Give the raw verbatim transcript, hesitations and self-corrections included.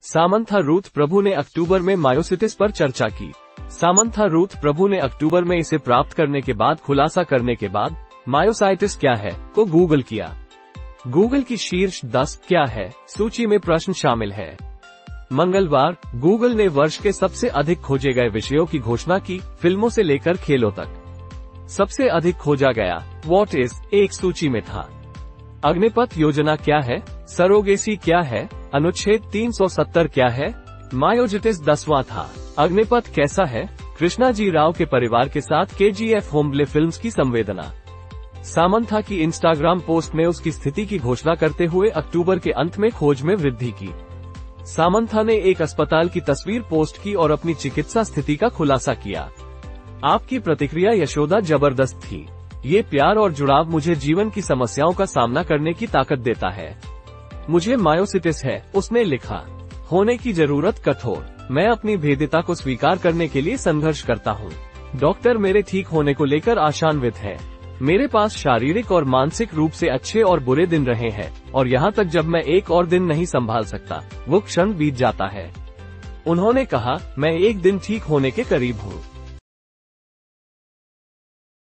Samantha Ruth प्रभु ने अक्टूबर में myositis पर चर्चा की। सामंथा रूथ प्रभु ने अक्टूबर में इसे प्राप्त करने के बाद खुलासा करने के बाद मायोसाइटिस क्या है को गूगल किया। गूगल की शीर्ष दस क्या है सूची में प्रश्न शामिल है। मंगलवार गूगल ने वर्ष के सबसे अधिक खोजे गए विषयों की घोषणा की, फिल्मों से लेकर खेलों तक। सबसे अधिक खोजा गया व्हाट इज एक सूची में था। अग्निपथ योजना क्या है, सरोगेसी क्या है, अनुच्छेद तीन सौ सत्तर क्या है, मायोजिटिस दसवां था। अग्निपथ कैसा है, कृष्णाजी राव के परिवार के साथ केजीएफ होमले फिल्म्स की संवेदना। सामंथा की इंस्टाग्राम पोस्ट में उसकी स्थिति की घोषणा करते हुए अक्टूबर के अंत में खोज में वृद्धि की। सामंथा ने एक अस्पताल की तस्वीर पोस्ट की और अपनी चिकित्सा स्थिति का खुलासा किया। आपकी प्रतिक्रिया यशोदा जबरदस्त थी। ये प्यार और जुड़ाव मुझे जीवन की समस्याओं का सामना करने की ताकत देता है। मुझे मायोसिटिस है, उसने लिखा। होने की जरूरत कठोर। मैं अपनी भेद्यता को स्वीकार करने के लिए संघर्ष करता हूँ। डॉक्टर मेरे ठीक होने को लेकर आशान्वित है। मेरे पास शारीरिक और मानसिक रूप से अच्छे और बुरे दिन रहे हैं और यहाँ तक जब मैं एक और दिन नहीं संभाल सकता, वो क्षण बीत जाता है। उन्होंने कहा, मैं एक दिन ठीक होने के करीब हूँ।